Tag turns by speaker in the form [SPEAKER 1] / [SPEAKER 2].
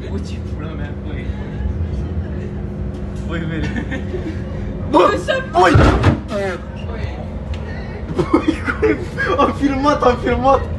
[SPEAKER 1] Uite, pula mea, băi. Băi, vede.
[SPEAKER 2] Bă, băi!
[SPEAKER 1] Am filmat, am filmat.